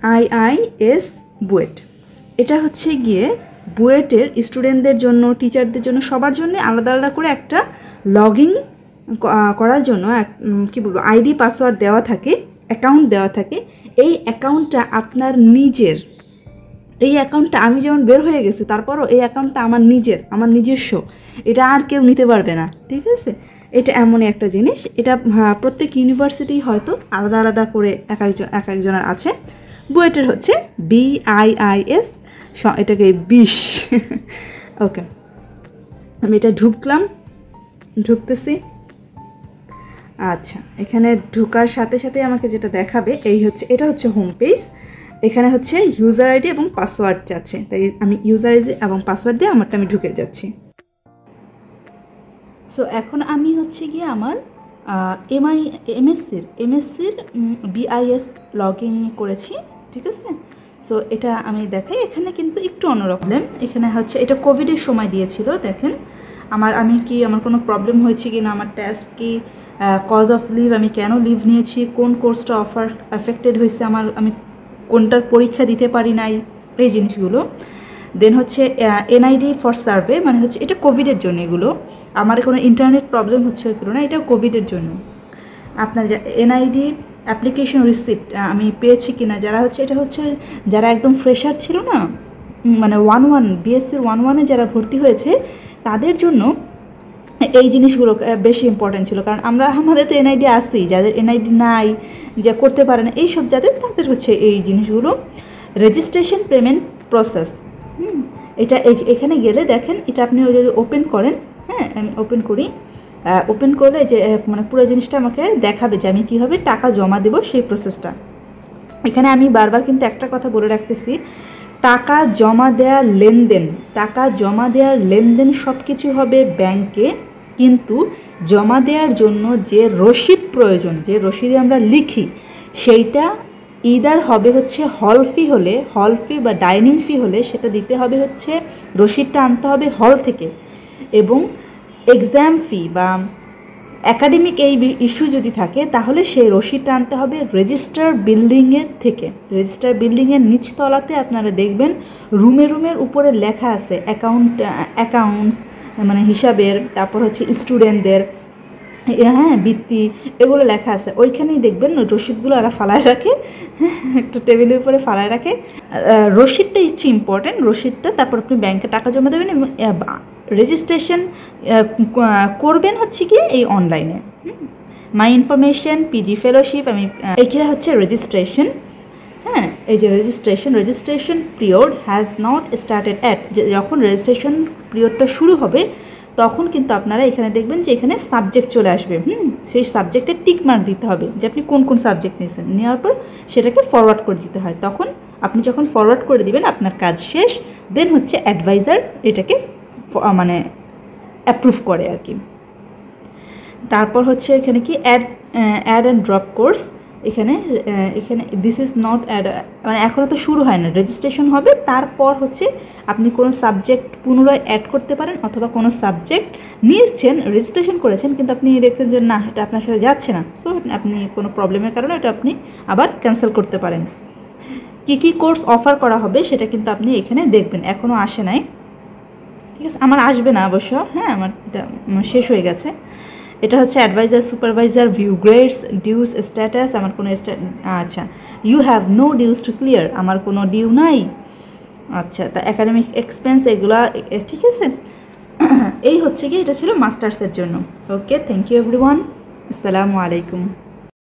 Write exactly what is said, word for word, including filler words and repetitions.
BIS BUET. এটা হচ্ছে গিয়ে বুয়েটের স্টুডেন্টদের জন্য, টিচারদের জন্য, সবার জন্য আলাদা আলাদা করে একটা লগ ইন করার জন্য কী বলবো আইডি পাসওয়ার্ড দেওয়া থাকে, অ্যাকাউন্ট দেওয়া থাকে। এই অ্যাকাউন্টটা আপনার নিজের, এই অ্যাকাউন্টটা আমি যেমন বের হয়ে গেছি, তারপরও এই অ্যাকাউন্টটা আমার নিজের, আমার নিজস্ব, এটা আর কেউ নিতে পারবে না, ঠিক আছে? এটা এমনই একটা জিনিস, এটা প্রত্যেক ইউনিভার্সিটি হয়তো আলাদা আলাদা করে এক একজন এক একজনের আছে। বুয়েটের হচ্ছে বিআইআইএস, এটাকে বিশ। ওকে, আমি এটা ঢুকলাম, ঢুকতেছি। আচ্ছা, এখানে ঢোকার সাথে সাথে আমাকে যেটা দেখাবে এই হচ্ছে, এটা হচ্ছে হোম পেজ। এখানে হচ্ছে ইউজার আইডি এবং পাসওয়ার্ড যাচ্ছে, তাই আমি ইউজার আইডি এবং পাসওয়ার্ড দিয়ে আমারটা আমি ঢুকে যাচ্ছি। সো এখন আমি হচ্ছে গিয়ে আমার এমআই এমএসসির এমএসসির বিআইএস লগ ইন করেছি, ঠিক আছে? সো এটা আমি দেখাই। এখানে কিন্তু একটু অন্যরকম, এখানে হচ্ছে এটা কোভিডের সময় দিয়েছিল। দেখেন আমার আমি কি আমার কোনো প্রবলেম হয়েছে কি না, আমার টেস্ট কি, কজ অফ লিভ, আমি কেন লিভ নিয়েছি, কোন কোর্সটা অফার এফেক্টেড হয়েছে আমার, আমি কোনটার পরীক্ষা দিতে পারি নাই, এই জিনিসগুলো। দেন হচ্ছে এনআইডি ফর সার্ভে, মানে হচ্ছে এটা কোভিডের জন্য, এগুলো আমার কোনো ইন্টারনেট প্রবলেম হচ্ছে না, এটা কোভিডের জন্য। আপনার এনআইডি অ্যাপ্লিকেশন রিসিপ্ট আমি পেয়েছি কিনা, যারা হচ্ছে এটা হচ্ছে যারা একদম ফ্রেশার ছিল না, মানে ওয়ান ওয়ান বিএসসির ওয়ান ওয়ানে যারা ভর্তি হয়েছে তাদের জন্য এই জিনিসগুলো বেশি ইম্পর্টেন্ট ছিল। কারণ আমরা আমাদের তো এনআইডি আসছেই, যাদের এনআইডি নাই, যা করতে পারে না এইসব যাদের, তাদের হচ্ছে এই জিনিসগুলো। রেজিস্ট্রেশন পেমেন্ট প্রসেস, হুম এটা এই এখানে গেলে দেখেন, এটা আপনি যদি ওপেন করেন, হ্যাঁ আমি ওপেন করি, ওপেন করলে যে মানে পুরো জিনিসটা আমাকে দেখাবে যে আমি কীভাবে টাকা জমা দেবো, সেই প্রসেসটা। এখানে আমি বারবার কিন্তু একটা কথা বলে রাখতেছি, টাকা জমা দেওয়ার লেনদেন, টাকা জমা দেওয়ার লেনদেন সব কিছু হবে ব্যাংকে, কিন্তু জমা দেওয়ার জন্য যে রসিদ প্রয়োজন, যে রসিদে আমরা লিখি, সেইটা ইদার হবে হচ্ছে হল ফি হলে, হল ফি বা ডাইনিং ফি হলে সেটা দিতে হবে হচ্ছে, রসিদটা আনতে হবে হল থেকে। এবং এক্সাম ফি বা একাডেমিক এই ইস্যু যদি থাকে তাহলে সেই রসিদটা আনতে হবে রেজিস্টার বিল্ডিংয়ের থেকে। রেজিস্টার বিল্ডিংয়ের নিচতলাতে আপনারা দেখবেন রুমে রুমের উপরে লেখা আছে অ্যাকাউন্ট, অ্যাকাউন্টস মানে হিসাবের, তারপর হচ্ছে স্টুডেন্টদের, হ্যাঁ বৃত্তি, এগুলো লেখা আছে। ওইখানেই দেখবেন রসিদগুলো ওরা ফালায় রাখে, একটু টেবিলের উপরে ফালায় রাখে। রসিদটা ইচ্ছে ইম্পর্টেন্ট, রসিদটা, তারপর আপনি ব্যাংকে টাকা জমা দেবেন এবং রেজিস্ট্রেশন করবেন হচ্ছে গিয়ে এই অনলাইনে। মাই ইনফরমেশন, পিজি ফেলোশিপ, আমি এইখানে হচ্ছে রেজিস্ট্রেশন, হ্যাঁ এই যে registration, registration period has not started at, যখন রেজিস্ট্রেশন পিরিয়ডটা শুরু হবে তখন কিন্তু আপনারা এখানে দেখবেন যে এখানে সাবজেক্ট চলে আসবে, হুম সেই সাবজেক্টে টিক মার্ক দিতে হবে যে আপনি কোন কোন সাবজেক্ট নিয়েছেন, নেওয়ার পর সেটাকে ফরওয়ার্ড করে দিতে হয়। তখন আপনি যখন ফরওয়ার্ড করে দিবেন আপনার কাজ শেষ। দেন হচ্ছে অ্যাডভাইজার এটাকে মানে অ্যাপ্রুভ করে আর কি। তারপর হচ্ছে এখানে কি add add and drop course, এখানে এখানে দিস ইজ নট অ্যাড, মানে এখনও তো শুরু হয় না, রেজিস্ট্রেশন হবে, তারপর হচ্ছে আপনি কোনো সাবজেক্ট পুনরায় অ্যাড করতে পারেন, অথবা কোনো সাবজেক্ট নিয়েছেন, রেজিস্ট্রেশন করেছেন কিন্তু আপনি দেখছেন যে না এটা আপনার সাথে যাচ্ছে না, সো আপনি কোনো প্রবলেমের কারণে এটা আপনি আবার ক্যান্সেল করতে পারেন। কী কী কোর্স অফার করা হবে সেটা কিন্তু আপনি এখানে দেখবেন, এখনও আসে নাই, ঠিক আছে? আমার আসবে না অবশ্য, হ্যাঁ আমার এটা শেষ হয়ে গেছে। এটা হচ্ছে advisor, supervisor, view grades, dues status, আমার কোনো আচ্ছা you have no dues to clear, আমার কোনো ডিউ নাই। আচ্ছা, তা একাডেমিক এক্সপেন্স এগুলা, ঠিক আছে? এই হচ্ছে কি, এটা ছিল মাস্টার্সের জন্য। ওকে, থ্যাংক ইউ এভরিওয়ান, আসসালামু আলাইকুম।